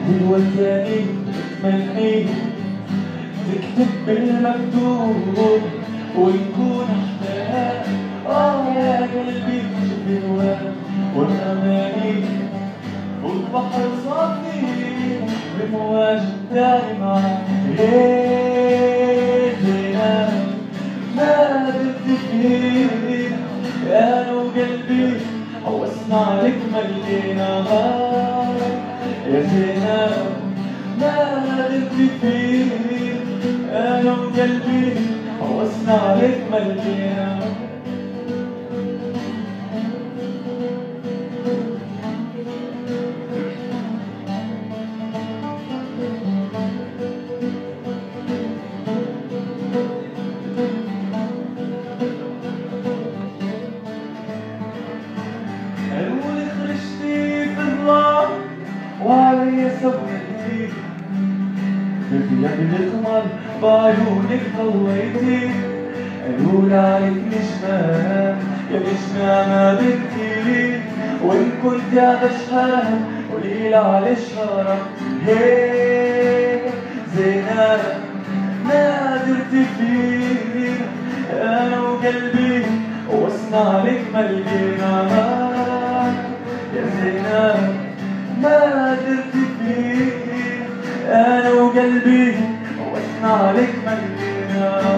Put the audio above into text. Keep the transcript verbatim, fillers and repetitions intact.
والوثاني تمني تكتب بالمكتوب ويكون احتاج. اه يا قلبي شوف الواد والاماني والبحر صافي بمواج دايما. ليه زينب ما قدرت فيك انا وقلبي حوسنا عليك ملينا غار. يا زينب ما قدرت فيك انا وقلبي حوسنا عليك ملينا. قالولي خرجتي في الظلام وعلي سويتي بثياب القمر بعيونك ضويتي. قالولي عليك نجمة يا نجمة ما بكي وإن كنت عطشان قوليلي على شهرك. هيك زينب ما قدرت فيك أنا وقلبي وصنا عليك ملينا غار. يا زينب ما قدرت فيك أنا وقلبي وصنا عليك ملينا